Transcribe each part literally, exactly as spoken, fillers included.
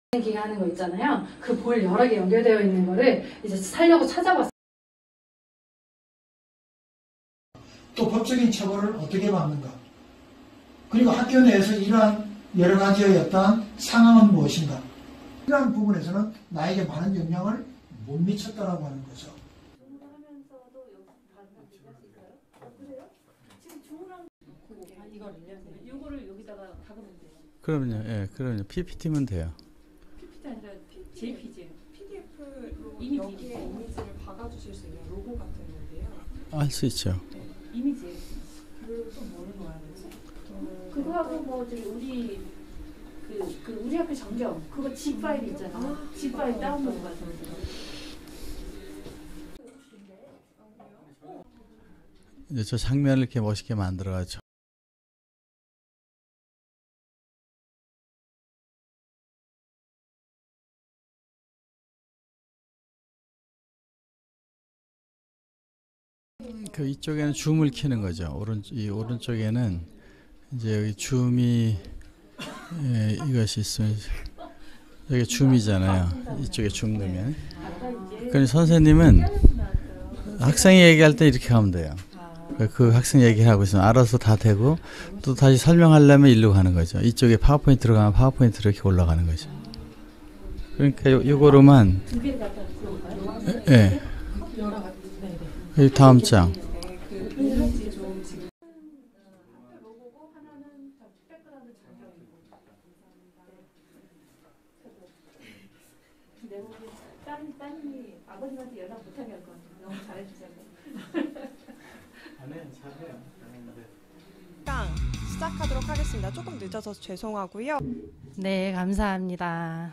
기가 하는 거 있잖아요. 그 볼 여러 개 연결되어 있는 거를 이제 살려고 찾아봤어요. 또 법적인 처벌을 어떻게 받는가? 그리고 학교 내에서 이러한 여러 가지의 어떤 상황은 무엇인가? 이러한 부분에서는 나에게 많은 영향을 못 미쳤다라고 하는 거죠. 이거를 여기다가 박으면 돼요. 그럼요, 예, 그럼요. 피피티면 돼요. 피피티 아니라 제이피지. 피디에프로 여기에 이미지를 박아주실 수 있는 로고 같은 건데요. 할 수 있죠. 네, 이미지. 그리고 또 뭐를 넣어야 되지? 음, 그거하고 뭐 저기 우리 그, 그 우리 학교 전경 그거 집 파일 있잖아. 아, 집 파일 다운로드 받는 거. 이제 저 장면을 이렇게 멋있게 만들어가지고. 그 이쪽에는 줌을 켜는 거죠. 오른 이 오른쪽에는 이제 여기 줌이 예, 이것이 있으면 여기 줌이잖아요. 이쪽에 줌 넣으면. 그럼 선생님은 학생이 얘기할 때 이렇게 하면 돼요. 그 학생 얘기하고 있으면 알아서 다 되고 또 다시 설명하려면 일로 가는 거죠. 이쪽에 파워포인트 들어가면 파워포인트 이렇게 올라가는 거죠. 그러니까 요, 요거로만 예. 네. 다음 장. 따님이 아버님한테 연락 못하게 할 것 같아요. 너무 잘해주세요. 안 해, 잘해요. 시작하도록 하겠습니다. 조금 늦어서 죄송하고요. 네, 감사합니다.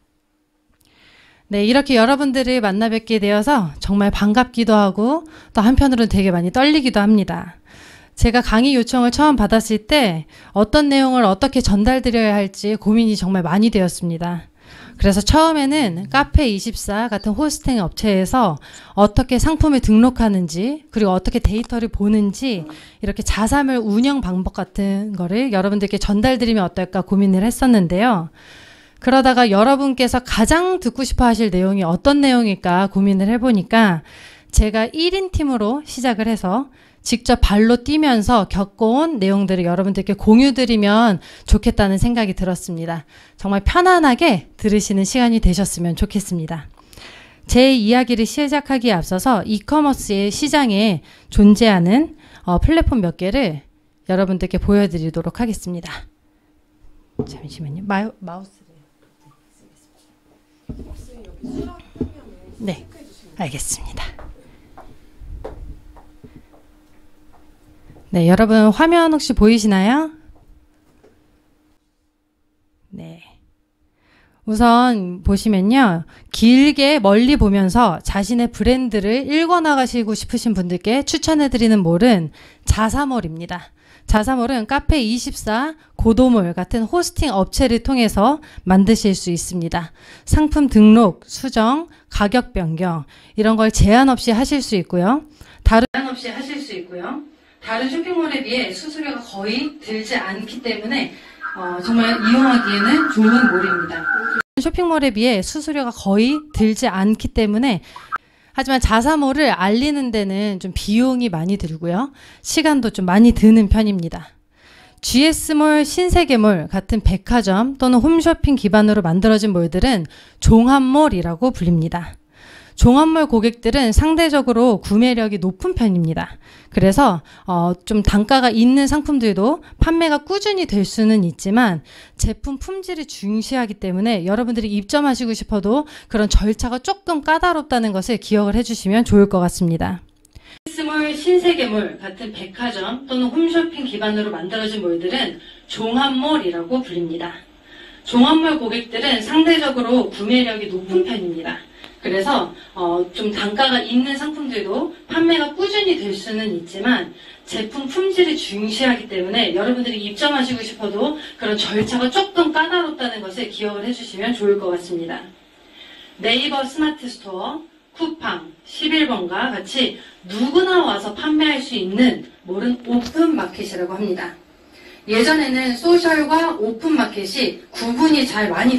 네, 이렇게 여러분들을 만나 뵙게 되어서 정말 반갑기도 하고 또 한편으로는 되게 많이 떨리기도 합니다. 제가 강의 요청을 처음 받았을 때 어떤 내용을 어떻게 전달드려야 할지 고민이 정말 많이 되었습니다. 그래서 처음에는 카페이십사 같은 호스팅 업체에서 어떻게 상품을 등록하는지 그리고 어떻게 데이터를 보는지 이렇게 자사몰 운영 방법 같은 거를 여러분들께 전달드리면 어떨까 고민을 했었는데요. 그러다가 여러분께서 가장 듣고 싶어 하실 내용이 어떤 내용일까 고민을 해보니까 제가 일 인 팀으로 시작을 해서 직접 발로 뛰면서 겪어온 내용들을 여러분들께 공유드리면 좋겠다는 생각이 들었습니다. 정말 편안하게 들으시는 시간이 되셨으면 좋겠습니다. 제 이야기를 시작하기에 앞서서 이커머스의 시장에 존재하는 어, 플랫폼 몇 개를 여러분들께 보여드리도록 하겠습니다. 잠시만요. 마, 마우스를 쓰겠습니다. 네, 알겠습니다. 네, 여러분 화면 혹시 보이시나요? 네. 우선 보시면요. 길게 멀리 보면서 자신의 브랜드를 읽어나가시고 싶으신 분들께 추천해드리는 몰은 자사몰입니다. 자사몰은 카페이십사, 고도몰 같은 호스팅 업체를 통해서 만드실 수 있습니다. 상품 등록, 수정, 가격 변경 이런 걸 제한 없이 하실 수 있고요. 다른 제한 없이 하실 수 있고요. 다른 쇼핑몰에 비해 수수료가 거의 들지 않기 때문에 어, 정말 이용하기에는 좋은 몰입니다. 쇼핑몰에 비해 수수료가 거의 들지 않기 때문에 하지만 자사몰을 알리는 데는 좀 비용이 많이 들고요. 시간도 좀 많이 드는 편입니다. 지에스몰, 신세계몰 같은 백화점 또는 홈쇼핑 기반으로 만들어진 몰들은 종합몰이라고 불립니다. 종합몰 고객들은 상대적으로 구매력이 높은 편입니다. 그래서 어, 좀 단가가 있는 상품들도 판매가 꾸준히 될 수는 있지만 제품 품질을 중시하기 때문에 여러분들이 입점하시고 싶어도 그런 절차가 조금 까다롭다는 것을 기억을 해주시면 좋을 것 같습니다. 지에스몰, 신세계몰 같은 백화점 또는 홈쇼핑 기반으로 만들어진 몰들은 종합몰이라고 불립니다. 종합몰 고객들은 상대적으로 구매력이 높은 편입니다. 그래서 어, 좀 단가가 있는 상품들도 판매가 꾸준히 될 수는 있지만 제품 품질을 중시하기 때문에 여러분들이 입점하시고 싶어도 그런 절차가 조금 까다롭다는 것을 기억을 해주시면 좋을 것 같습니다. 네이버 스마트 스토어, 쿠팡, 십일 번과 같이 누구나 와서 판매할 수 있는 몰은 오픈 마켓이라고 합니다. 예전에는 소셜과 오픈 마켓이 구분이 잘 많이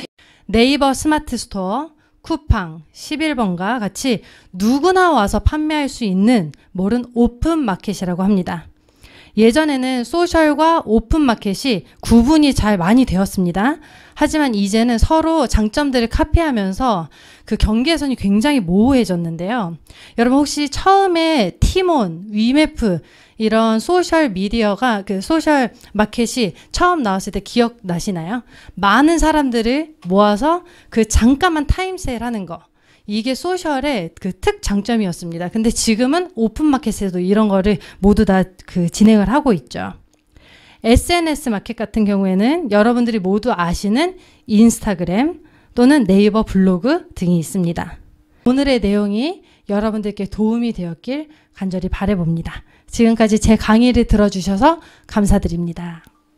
네이버 스마트 스토어, 쿠팡, 십일 번과 같이 누구나 와서 판매할 수 있는 몰은 오픈 마켓이라고 합니다. 예전에는 소셜과 오픈 마켓이 구분이 잘 많이 되었습니다. 하지만 이제는 서로 장점들을 카피하면서 그 경계선이 굉장히 모호해졌는데요. 여러분 혹시 처음에 티몬, 위메프 이런 소셜 미디어가 그 소셜 마켓이 처음 나왔을 때 기억나시나요? 많은 사람들을 모아서 그 잠깐만 타임세일 하는 거. 이게 소셜의 그 특장점이었습니다. 근데 지금은 오픈마켓에도 이런 거를 모두 다 그 진행을 하고 있죠. 에스엔에스 마켓 같은 경우에는 여러분들이 모두 아시는 인스타그램 또는 네이버 블로그 등이 있습니다. 오늘의 내용이 여러분들께 도움이 되었길 간절히 바라봅니다. 지금까지 제 강의를 들어주셔서 감사드립니다.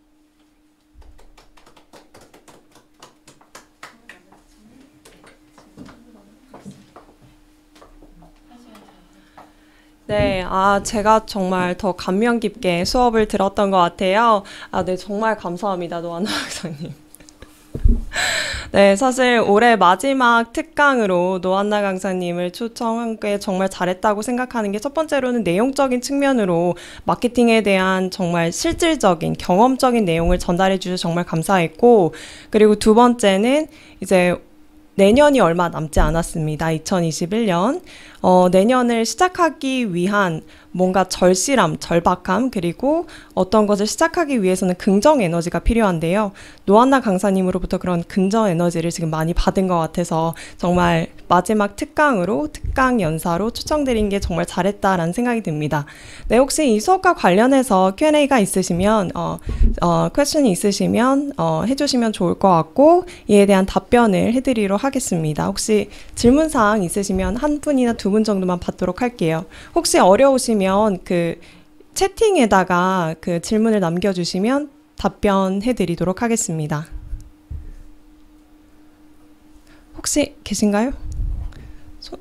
네, 아, 제가 정말 더 감명 깊게 수업을 들었던 것 같아요. 아, 네, 정말 감사합니다, 노한나 강사님. 네, 사실 올해 마지막 특강으로 노한나 강사님을 초청한 게 정말 잘했다고 생각하는 게 첫 번째로는 내용적인 측면으로 마케팅에 대한 정말 실질적인 경험적인 내용을 전달해 주셔서 정말 감사했고, 그리고 두 번째는 이제 내년이 얼마 남지 않았습니다. 이천이십일 년. 어, 내년을 시작하기 위한 뭔가 절실함, 절박함, 그리고 어떤 것을 시작하기 위해서는 긍정 에너지가 필요한데요. 노한나 강사님으로부터 그런 긍정 에너지를 지금 많이 받은 것 같아서 정말 마지막 특강으로, 특강 연사로 초청드린 게 정말 잘했다라는 생각이 듭니다. 네, 혹시 이 수업과 관련해서 큐 앤 에이가 있으시면, 어, 어, 퀘스천이 있으시면, 어, 해주시면 좋을 것 같고, 이에 대한 답변을 해드리도록 하겠습니다. 혹시 질문사항 있으시면 한 분이나 두 분 정도만 받도록 할게요. 혹시 어려우시면 그 채팅에다가 그 질문을 남겨주시면 답변해 드리도록 하겠습니다. 혹시 계신가요? 손...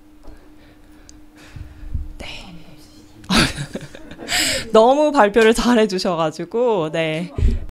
네. 너무 발표를 잘해 주셔가지고, 네.